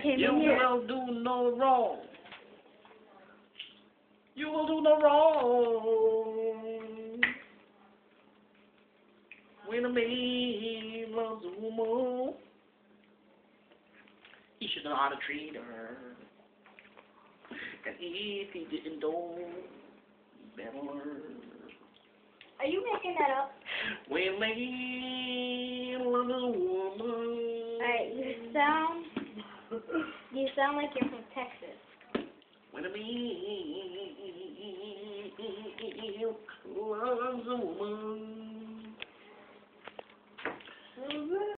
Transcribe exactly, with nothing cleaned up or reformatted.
came You in here. will do no wrong. You will do no wrong. When a man loves a woman, he should know how to treat her. And if he didn't know, he better learn. Are you making that up? When a man loves a woman. Alright, you sound, you sound like you're from Texas. When a man loves a woman.